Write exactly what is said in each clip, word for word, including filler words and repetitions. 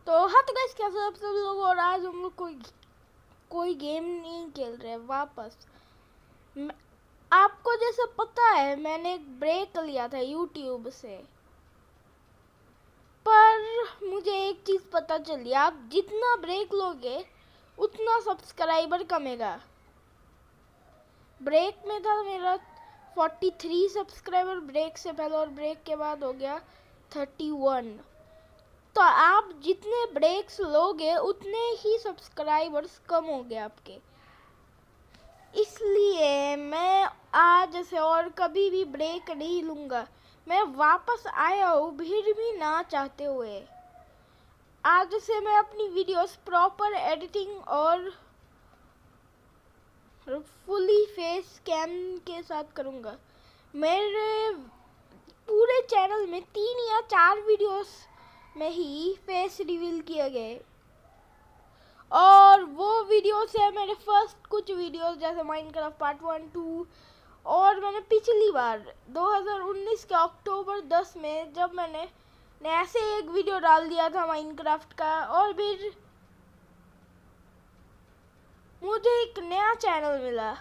तो हाँ तो गाइस कैसे आप सब लोग, और आज हम लोग कोई कोई गेम नहीं खेल रहे वापस। मैं, आपको जैसे पता है मैंने एक ब्रेक लिया था यूट्यूब से, पर मुझे एक चीज़ पता चली, आप जितना ब्रेक लोगे उतना सब्सक्राइबर कमेगा। ब्रेक में था मेरा तैंतालीस सब्सक्राइबर ब्रेक से पहले, और ब्रेक के बाद हो गया इकतीस। तो आप जितने ब्रेक्स लोगे उतने ही सब्सक्राइबर्स कम होंगे आपके। इसलिए मैं आज से और कभी भी ब्रेक नहीं लूँगा। मैं वापस आया हूँ फिर भी ना चाहते हुए। आज से मैं अपनी वीडियोस प्रॉपर एडिटिंग और फुली फेस कैम के साथ करूँगा। मेरे पूरे चैनल में तीन या चार वीडियोस में ही फेस रिवील किए गए, और वो वीडियोस है मेरे फर्स्ट कुछ वीडियोस जैसे माइनक्राफ्ट पार्ट वन टू। और मैंने पिछली बार दो हज़ार उन्नीस के अक्टूबर दस में जब मैंने ऐसे एक वीडियो डाल दिया था माइनक्राफ्ट का, और फिर मुझे एक नया चैनल मिला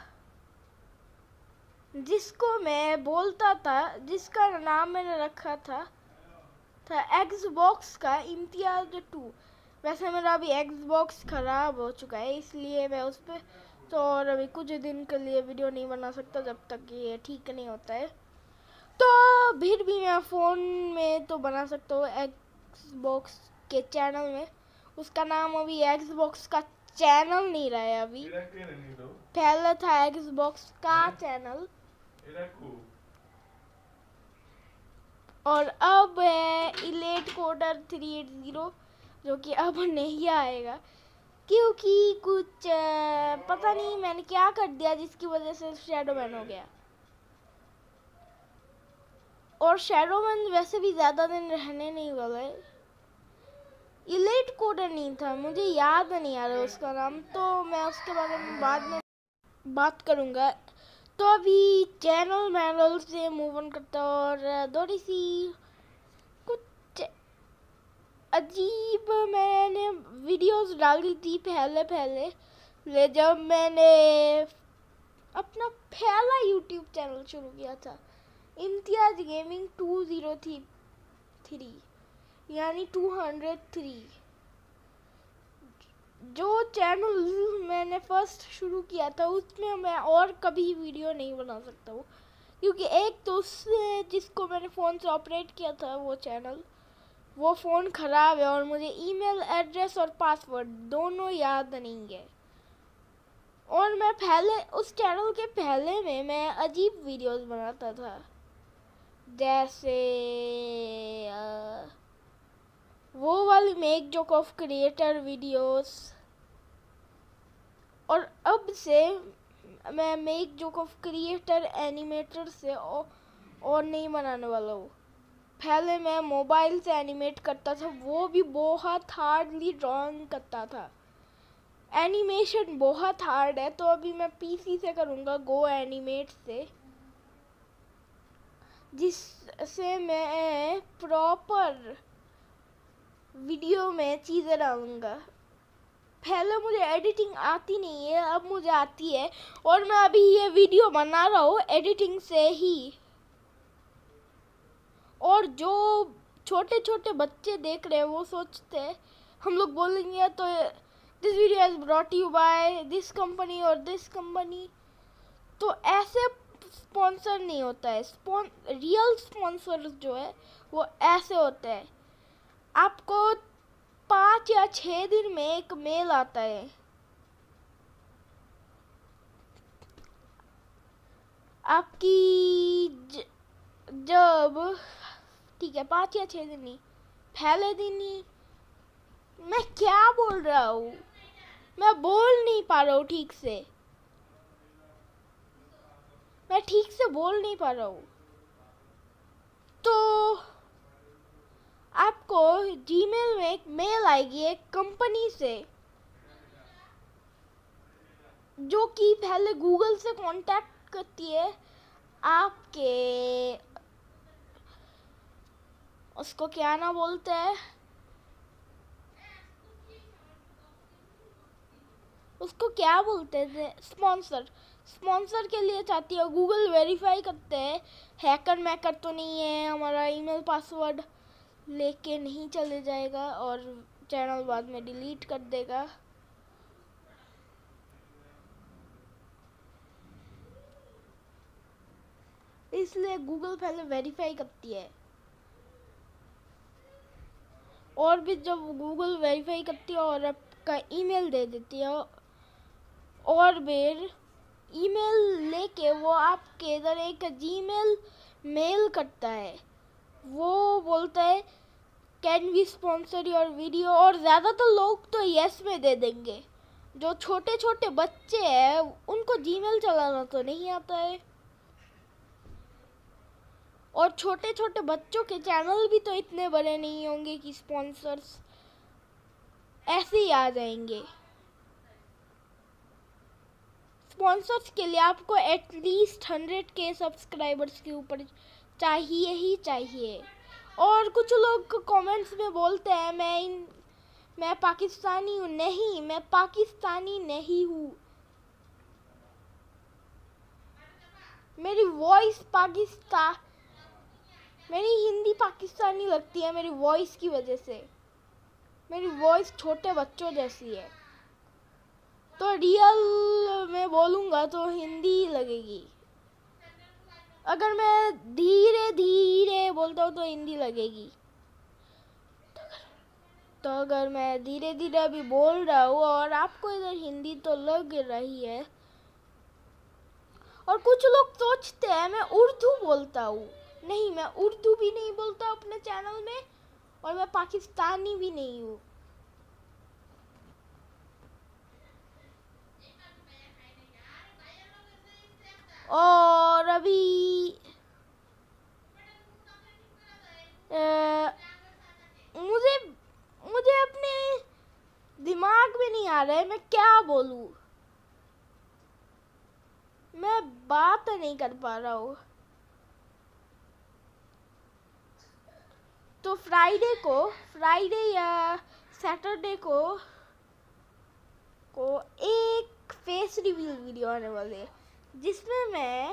जिसको मैं बोलता था, जिसका नाम मैंने रखा था था एक्सबॉक्स का इम्तियाज टू। वैसे मेरा अभी एक्सबॉक्स ख़राब हो चुका है, इसलिए मैं उस पर तो और अभी कुछ दिन के लिए वीडियो नहीं बना सकता जब तक ये ठीक नहीं होता है। तो फिर भी मैं फ़ोन में तो बना सकता हूँ एक्सबॉक्स के चैनल में। उसका नाम अभी एक्सबॉक्स का चैनल नहीं रहा है, अभी पहले था एक्सबॉक्स का चैनल, और अब है elite coder three eight zero, जो कि अब नहीं आएगा क्योंकि कुछ पता नहीं मैंने क्या कर दिया जिसकी वजह से शैडो मैन हो गया। और शैडो मैन वैसे भी ज़्यादा दिन रहने नहीं वाला है। इलेट कोडर नहीं था, मुझे याद नहीं आ रहा उसका नाम, तो मैं उसके बारे में बाद में बात करूँगा। तो अभी चैनल मैनुअल से मूव ऑन करता हूँ, और थोड़ी सी कुछ अजीब मैंने वीडियोस डाली थी पहले पहले ले जब मैंने अपना पहला यूट्यूब चैनल शुरू किया था, Imtiaz gaming two zero three यानी टू हंड्रेड थ्री। जो चैनल मैंने फर्स्ट शुरू किया था उसमें मैं और कभी वीडियो नहीं बना सकता हूँ, क्योंकि एक तो उससे जिसको मैंने फ़ोन से ऑपरेट किया था वो चैनल, वो फ़ोन ख़राब है, और मुझे ईमेल एड्रेस और पासवर्ड दोनों याद नहीं है। और मैं पहले उस चैनल के पहले में मैं अजीब वीडियोस बनाता था, जैसे आ, वो वाली make joke of creator videos. और अब से मैं make joke of creator animator से और, और नहीं बनाने वाला हूँ। पहले मैं मोबाइल से एनिमेट करता था, वो भी बहुत हार्डली ड्राइंग करता था। एनिमेशन बहुत हार्ड है, तो अभी मैं पीसी से करूँगा, गो एनिमेट से, जिससे मैं प्रॉपर वीडियो में चीज़ें डालूँगा। पहले मुझे एडिटिंग आती नहीं है, अब मुझे आती है, और मैं अभी ये वीडियो बना रहा हूँ एडिटिंग से ही। और जो छोटे छोटे बच्चे देख रहे हैं वो सोचते हैं, हम लोग बोलेंगे तो this video is brought you by this company और दिस कंपनी, तो ऐसे स्पॉन्सर नहीं होता है। स्पॉन रियल स्पॉन्सर जो है वो ऐसे होते हैं, आपको पाँच या छः दिन में एक मेल आता है, आपकी ज, जब ठीक है पाँच या छः दिन नहीं, पहले दिन ही। मैं क्या बोल रहा हूँ, मैं बोल नहीं पा रहा हूँ ठीक से, मैं ठीक से बोल नहीं पा रहा हूँ। तो आपको जीमेल में एक मेल आएगी एक कंपनी से, जो कि पहले गूगल से कांटेक्ट करती है आपके, उसको क्या ना बोलते हैं, उसको क्या बोलते थे, स्पॉन्सर। स्पॉन्सर के लिए चाहती है, गूगल वेरीफाई करते हैं हैकर मैकर तो नहीं है, हमारा ईमेल पासवर्ड लेके नहीं चले जाएगा और चैनल बाद में डिलीट कर देगा। इसलिए गूगल पहले वेरीफाई करती है, और भी जब गूगल वेरीफाई करती है और आपका ईमेल दे देती है, और फिर ईमेल लेके वो आपके इधर एक जीमेल मेल करता है, वो बोलता है can we sponsor your video, और ज़्यादातर लोग तो यस में दे देंगे। जो छोटे छोटे बच्चे हैं उनको जीमेल चलाना तो नहीं आता है, और छोटे छोटे बच्चों के चैनल भी तो इतने बड़े नहीं होंगे कि स्पॉन्सर्स ऐसे ही आ जाएंगे। स्पॉन्सर्स के लिए आपको एटलीस्ट हंड्रेड के सब्सक्राइबर्स के ऊपर चाहिए ही चाहिए। और कुछ लोग कमेंट्स में बोलते हैं मैं इन मैं पाकिस्तानी हूँ। नहीं, मैं पाकिस्तानी नहीं हूँ, मेरी वॉइस पाकिस्तान मेरी हिंदी पाकिस्तानी लगती है मेरी वॉइस की वजह से। मेरी वॉइस छोटे बच्चों जैसी है, तो रियल में बोलूँगा तो हिंदी लगेगी। अगर मैं धीरे धीरे बोलता हूँ तो हिंदी लगेगी। तो अगर मैं धीरे धीरे अभी बोल रहा हूँ और आपको इधर हिंदी तो लग रही है, और कुछ लोग सोचते हैं मैं उर्दू बोलता हूँ। नहीं, मैं उर्दू भी नहीं बोलता अपने चैनल में, और मैं पाकिस्तानी भी नहीं हूँ। और अभी आ, मुझे मुझे अपने दिमाग में नहीं आ रहा है मैं क्या बोलूँ, मैं बात नहीं कर पा रहा हूँ। तो फ्राइडे को फ्राइडे या सैटरडे को को एक फेस रिवील वीडियो आने वाले है, जिसमें मैं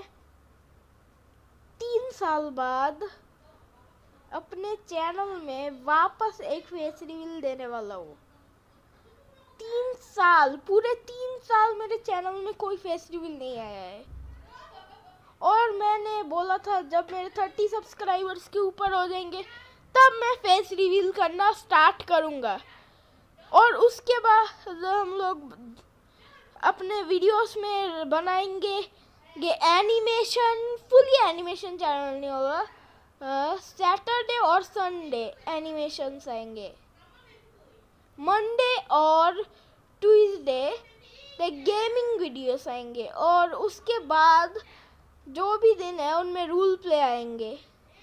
तीन साल बाद अपने चैनल में वापस एक फेस रिवील देने वाला हूँ। तीन साल पूरे तीन साल मेरे चैनल में कोई फेस रिवील नहीं आया है, और मैंने बोला था जब मेरे थर्टी सब्सक्राइबर्स के ऊपर हो जाएंगे तब मैं फेस रिवील करना स्टार्ट करूँगा। और उसके बाद हम लोग अपने वीडियोस में बनाएंगे ये एनिमेशन, फुली एनिमेशन चैनल नहीं होगा। सैटरडे और संडे एनिमेशंस आएंगे, मंडे और ट्यूसडे द गेमिंग वीडियोस आएंगे, और उसके बाद जो भी दिन है उनमें रूल प्ले आएंगे।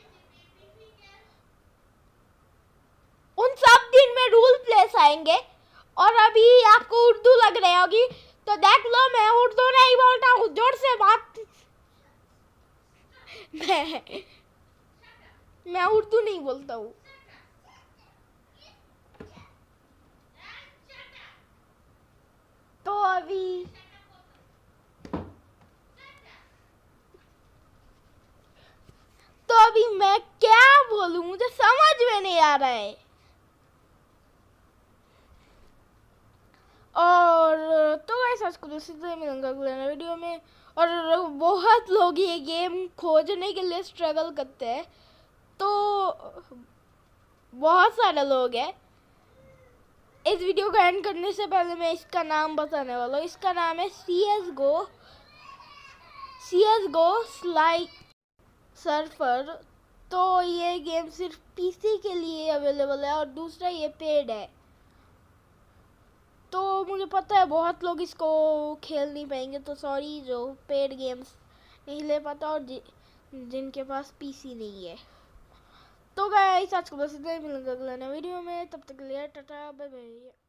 उन सब दिन में रूल प्लेस आएंगे। और अभी आपको उर्दू लग रही होगी तो देख लो, मैं उर्दू नहीं बोलता हूँ, जोर से बात मैं मैं उर्दू नहीं बोलता हूँ। तो अभी तो अभी मैं क्या बोलूँ, मुझे समझ में नहीं आ रहा है। और तो गाइस आज को दूसरी तरह मिलूंगा अगले वीडियो में। और बहुत लोग ये गेम खोजने के लिए स्ट्रगल करते हैं, तो बहुत सारे लोग हैं। इस वीडियो को एंड करने से पहले मैं इसका नाम बताने वाला हूँ। इसका नाम है C S go C S go slide surfer. तो ये गेम सिर्फ पीसी के लिए अवेलेबल है, और दूसरा ये पेड है। तो मुझे पता है बहुत लोग इसको खेल नहीं पाएंगे, तो सॉरी जो पेड गेम्स नहीं ले पाता और जि, जिनके पास पीसी नहीं है। तो गाइस आज को बस इतना ही, मिलूंगा अगले नए वीडियो में, तब तक के लिए टाटा बाय बाय।